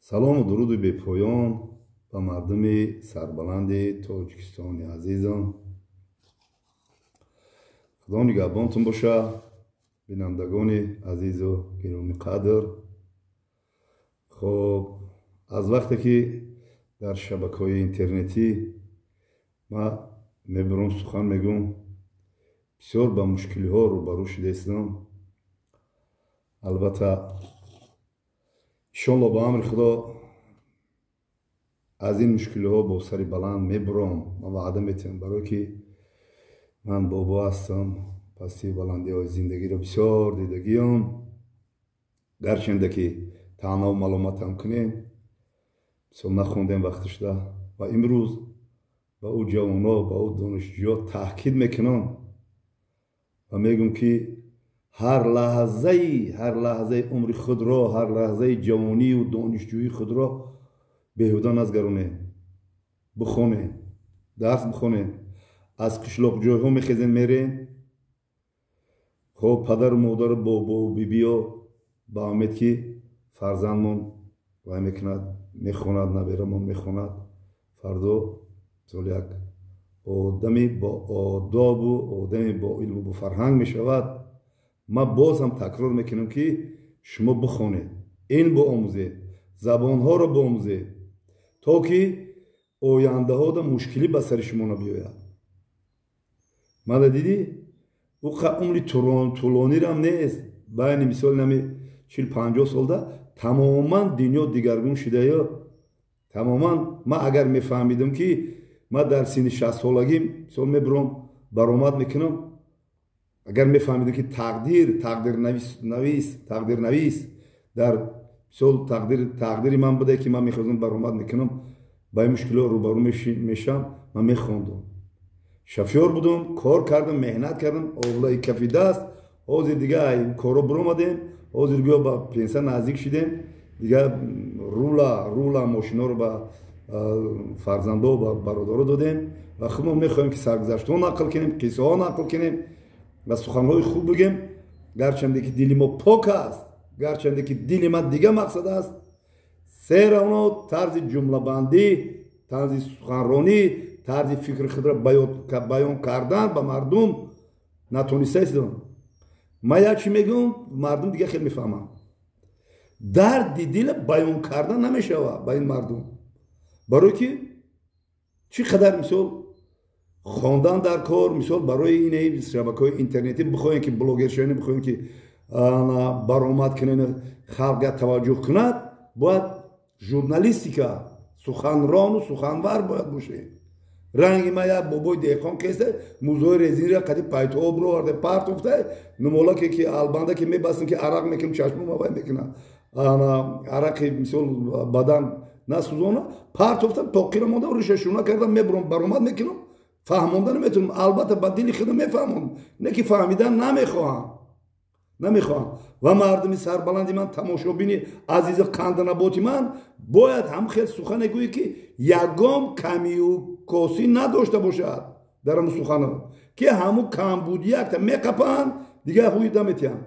салому дуруду бепоён ба мардуми сарбаланди тоҷикистони азизам. худо нигаҳбонтун боша. бинандагони азизу гиромиқадр, хоб аз вақте ки дар шабакаҳои интернетӣ ма мебурам сухан мегӯм, бисёр ба мушкилиҳо рӯбарӯ шудаистам. албатта иншоалло ба амри худо аз ин мушкилиҳо бо сари баланд мебурам. ман ваъда метиҳам, барое ки ман бобо ҳастам, пасти баландиҳои зиндагиро бисёр дидагиам. гарчанде ки таънаву маломатам кунем, бисёр нахондем вақти шуда ва имрӯз ба ӯ ҷавоно, ба ӯ донишҷӯё таъкид мекунам ва мегӯм ки ҳар лаҳзаи умри худро, ҳар лаҳзаи ҷавонию донишҷӯии худро беҳуда назгаронем. бихонем, дарс бихонем. аз қишлоқҷойҳо мехезем мерем. хоб падару модару бобову бибиё ба умед ки фарзандмон вай мекунад, мехонад, наберамон мехонад, фардо сол як одами бо одобу одами бо илму бо фарҳанг мешавад. ма боз ҳам такрор мекунам ки шумо бихонед, илм биомӯзед, забонҳоро биомӯзед, то ки ояндаҳода мушкилӣ ба сари шумо набиёяд. мада дидӣ ӯ умри тӯлонирам нест. байни мисоли нами 40-50 солда тамоман дунё дигаргун шудаё. тамоман ма агар мефаҳмидам ки ма дар синни 60 солагим мисол мебурам баромад мекунам, агар мефаҳмидам ки тақдирнавис дар мисол тақдири ман буде ки ман мехозам баромад мекунам, ба ин мушкило рӯбарӯ мешам, ман мехондам. шофёр будам, кор кардам, меҳнат кардам, овлаи кафи даст. ҳозир дига коро буромадем, ҳозир гӯё ба пенсия наздик шудем. дига рула мошиноро ба фарзандо ба бародаро додем ва худмон мехоҳем ки саргузаштҳо нақл кунем, қиссаҳо нақл кунем ва суханҳои хуб бигем. гарчанде ки дили мо пок аст, гарчанде ки дили ман дига мақсад аст, серавно тарзи ҷумлабандӣ, тарзи суханронӣ, тарзи фикри худро баён кардан ба мардум натонистаистам. ман як чӣ мегӯм, мардум дига хеле мефаҳмам. дарди дил баён кардан намешавад ба ин мардум. барое ки чӣ қадар мисол хондан дар кор, мисол барои ин шабакаҳои интернетӣ бихоҳем ки блогершоянӣ бихоҳем ки баромад кунен, халқга таваҷҷӯҳ кунад, бояд журналистика, суханрону суханвар бояд бошем. ранги ма як бобои деҳқон кеста мӯзои резинира қади пайтооб роварда партофта нумолаке ки албанда ки мебастем ки арақ мекунем чашмо мавай мекунам, арақи мисол бадан насӯзона партофтам тоқира мондам, рӯшашуна кардам, мебурам баромад мекунам, фаҳмонда наметунам. албатта ба дили худам мефаҳмам, не ки фаҳмидан намехоҳам. ва мардуми сарбаланди ман, тамошобини азизи қанданаботи ман бояд ҳам хел сухане гӯӣ ки ягон камию косӣ надошта бошад дар ҳамун сухана, ки ҳамун камбуди якта меқапанд, дига ҳуида метиҳам.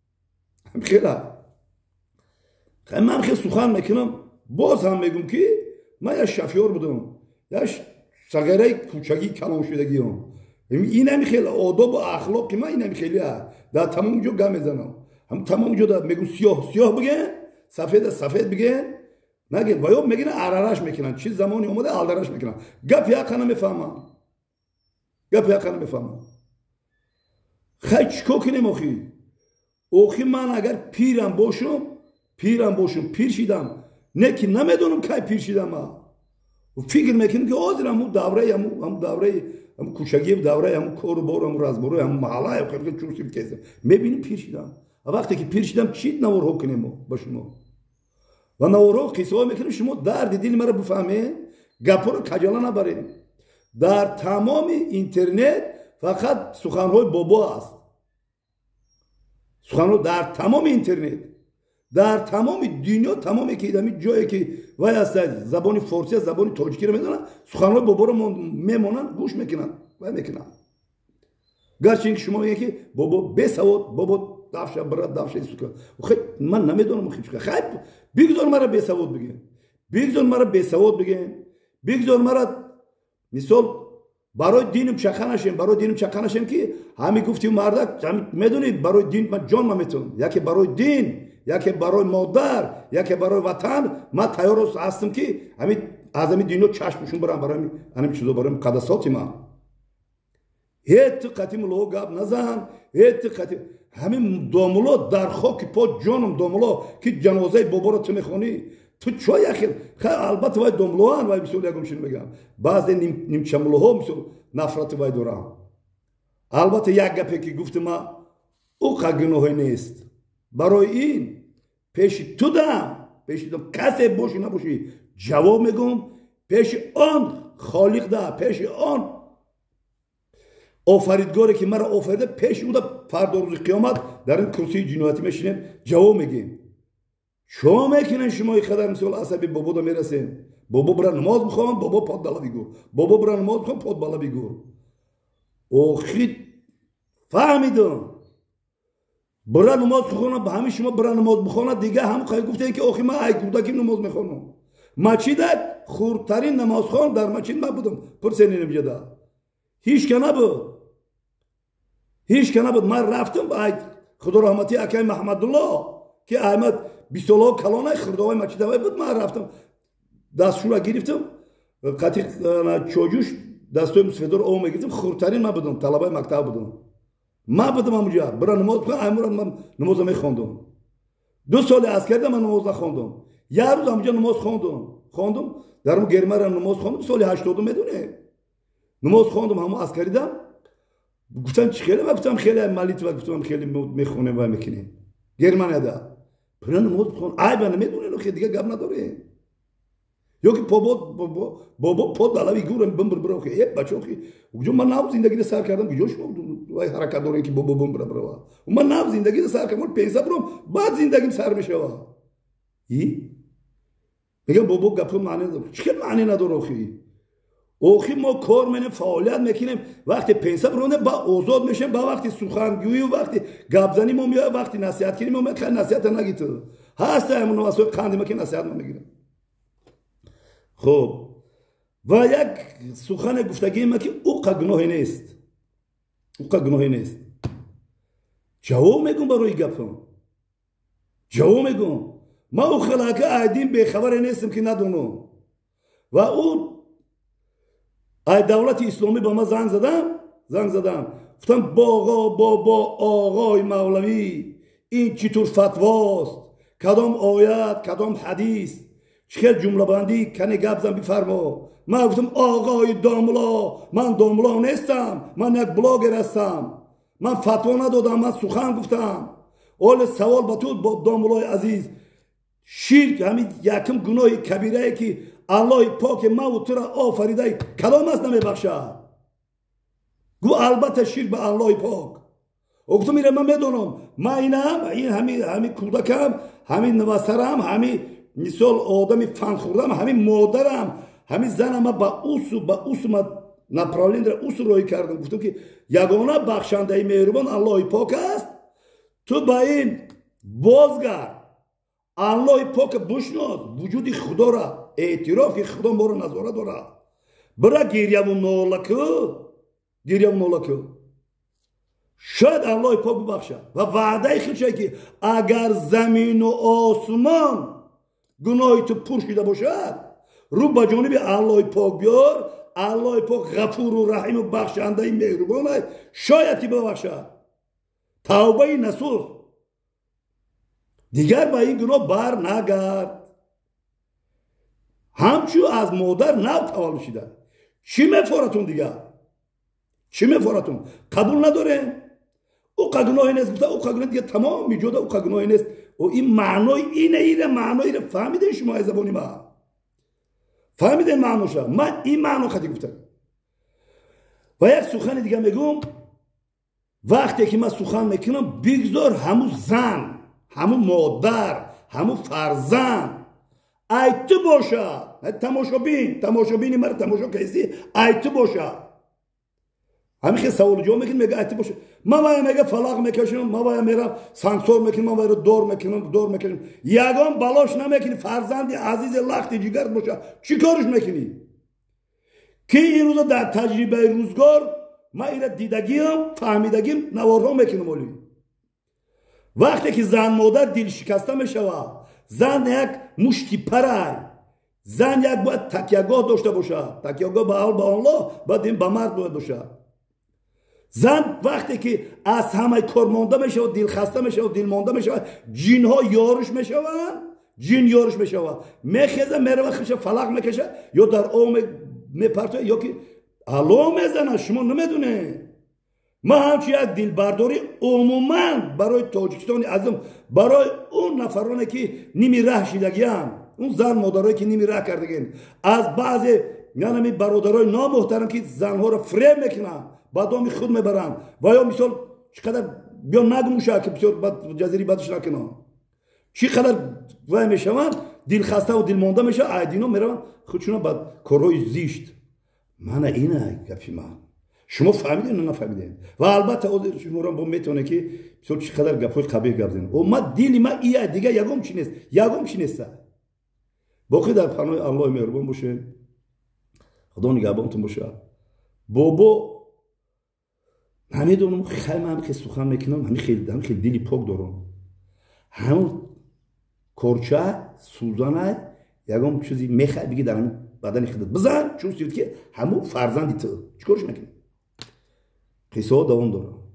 ман хел сухан мекунам. боз ҳам мегӯм ки ман як шофёр будам, як сагараи кӯчагӣ калоншудагиам. инами хеле одобу ахлоқи ман инами хеле дар тамоми ҷо гап мезанам. тамоми ҷо мегӯ сиёҳ биген, сафед биген, наген ва ё мегина арараш мекунанд. чӣ замони омада алдараш мекунанд. гап яқа намефаҳмам. хай чикор кунем охи ман агар пирам бошам, пир шидам, не ки намедонам кай пир шидам. фикр мекунам ки ҳозир ҳамун давраи кӯчагӣ, давраи ҳамун кору бору ҳамун разбору ҳамун маҳаллаи чӯсиф кесам, мебинем пир шидам. вақте ки пир шидам чӣ наворҳо кунем ба шумо? ва наворҳо қиссаҳо мекунем, шумо дарди дили маро бифаҳмед, гапҳоро каҷала набарем. дар тамоми интернет фақат суханҳои бобо аст. суханҳо дар тамоми интернет, дар тамоми дунё, тамоме ки дами ҷое ки вай аста забони форсия, забони тоҷикиро медонад, суханҳои боборо мемонанд, гӯш мекунанд, вай мекунанд. гарчи ки шумо мегӯед ки бобо бесавод, бобо давша брат, давша сука. Ман намедонам хай бигзор мара бесавод бигем. بگذار مرا بسواد بگن، بگذار مرا مثال برای دینم چخه نشیم، برای دینم چخه نشیم که همین گفتیم مردک میدونید برای دین من جان میتونم، یکی برای دین، یکی برای مادر، یکی برای وطن من تیار هستم که همین از همین دینو چشمشون برام برای همین چیزا برای مقدساتی من هیچ قطعی ملو گاب نزن، هیچ قطعی همین داملا در خاک پا جانم داملا که جنازه بابا رو تو میخونی تو چای اخیر خیلی البته وای داملوان وای مثل یکم شنو بگم بعضی نیمچه ملوها مثل نفرت وای دارم البته یک گپی که گفتم ما او گناهی نیست برای این پیش تو دم پیش تو کسی باشی نباشی جواب میگم پیش آن خالق ده پیش آن آفریدگاری که مرا آفریده پیش او فردا روز قیامت در این کرسی جنایتی میشینیم جواب میگیم شما میکنن شما خدای مثل عصبی بابا دا میرسین بابا برا نماز بخوام بابا پاد بالا بگور بابا برا نماز بخوام پاد بالا بگور اوخی فهمیدم برا نماز بخونم به همین شما برا نماز بخونم دیگه هم خواهی گفته که اوخی من ای کودکی نماز میخونم مسجد خورترین نمازخوان در مسجد من بودم پرسینیم جدا هیچ که نبود من رفتم خدا رحمتی اکای محمد الله که احمد بیسولا کلانه خردوهای مسجد بود من رفتم دستشورا گرفتم قطعی چوجوش دستوی مسفیدور او میگیرتم خورترین من بودم طلبه مکتب بودم من بودم اونجا برا نماز بخوام امروز من نماز میخوندم 2 سال عسکری من نماز نخوندم یه روز اونجا نماز خواندم در اون گرمه نماز خواندم سال 80 میدونه نماز خواندم همون عسکری دم گفتن چی خیلی گفتم خیلی مالیت و گفتم خیلی میخونه و میکنه گرمه نده برا نماز بخون ای بنا میدونه که دیگه گپ نداره یا که بابا پاد بالا گورم بمبر برو که یک بچه که جو من ناو زندگی سر کردم که جوش وای حرکت داره که بابا بمبر برو و من ناو زندگی سر کردم پیسه برم بعد زندگیم سر میشه ای میگم بابا گپ معنی نداره چه معنی نداره اوخی ما کار منه فعالیت میکنیم وقتی پیسه برونه با آزاد میشیم با وقتی سخنگویی و وقتی گپزنی ما میاد وقتی نصیحت کنیم ما خیلی نصیحت نگیت هست همون واسه قندی ما که نصیحت نمیگیریم خب و یک سخن گفتگی ما که او گناهی نیست جواب میگم برای گپم جواب میگم ما او خلاقه عادیم به خبر نیستم که ندونم و او ای دولت اسلامی با ما زنگ زدم گفتم بابا آقای مولوی این چطور فتواست کدام آیت کدام حدیث چه جمله بندی کنی گپ زن بفرما من گفتم آقای داملا من داملا نیستم من یک بلاگر هستم من فتوا ندادم من سخن گفتم اول سوال با تو داملای عزیز شرک همین یکم گناه کبیره که الله پاک ما و تو را آفریده کدام است نمیبخشد گو البته شرک به الله پاک او گفتم میره من میدونم من این همین کودکم همین نوسرم همین مثال آدمی فن خوردم همین مادرم همین زنم با اوس ما نپرالین در اوس روی کردم گفتم که یگانه بخشنده مهربان الله پاک است تو با این بازگرد الله پاک بشناس وجود خدا را اعتراف که خدا ما رو نظاره داره برا گریه و نالکو شاید الله پاک ببخشد و وعده خودشه که اگر زمین و آسمان گناهی تو پر شده باشد رو به جانب الله پاک بیار الله پاک غفور و رحیم و بخشنده مهربان است شاید که ببخشد توبه نصوح دیگر با این گناه بر نگرد همچون از مادر نو تولد شده چی میفارتون دیگر چی میفارتون قبول نداره او گناهی نیست گفته او گناهی دیگه تمام میجوده او گناهی نیست و این معنای اینه معنایی رو فهمیدین شما از زبانی ما فهمیدین معنوشا من این معنو خطی گفتم و یک سخن دیگه میگم وقتی که من سخن میکنم بگذار همون زن همون مادر همون فرزند ای تو باشه تماشابینی مرد تماشا کسی ای تو باشه همین خیلی سوال جواب میکنم میگه ای تو باشه ما باید میگه فلاق میکشم، ما باید میرم سانسور میکنم، ما باید دور میکنم. یگان بالاش نمیکنی فرزند عزیز لخت جگر باشه، چی کارش میکنی؟ که این روزا در تجربه روزگار ما ایره دیدگیم فهمیدگیم نوارها میکنم. ولی وقتی که زن مادر دل شکسته میشوه، زن یک مشتی پرای، زن یک باید تکیهگاه داشته باشه، تکیهگاه به الله، باید این به مرد باید باشه. زن وقتی که از همه کار مانده میشه و دل خسته میشه و دل مانده میشه، جین ها یارش میشوند، جین یارش میشوه، میخیزه میره و خیشه فلق میکشه یا در آب میپرته یا که علام میزنه. شما نمیدونه ما همچی یک دل برداری عموما برای تاجیکستان عظیم، برای اون نفرانی که نیمی ره شیدگیان، اون زن مادرایی که نیمی ره کردگین، از بعضی یعنی برادرای نامحترم که زنها را فریب میکنن بعد خود میبرن و یا مثال چقدر بیا نگموشه که بسیار جزیری بدش نکنن، چقدر وای میشون دل خسته و دل مانده میشه، ایدینا میرن خودشون بعد کارهای زیشت. من اینه گپی من، شما فهمیدین نه نفهمیدین؟ و البته او شما را با میتونه که بسیار چقدر گپای قبیح گپ زنن. و ما دل ما ایه دیگه یگم چی نیست، یگم چی نیست. باقی در پناه الله مهربان باشه، خدا نگهبانتون باشه. بابا نمیدونم خیلی من که سخن میکنم خیلی دلی پاک دارم. همون کورچه سوزانه یگم چیزی میخواد بگی در همون بدن خودت بزن، چون سید که همون فرزندی تو چیکارش میکنی؟ قصه ها دوام داره.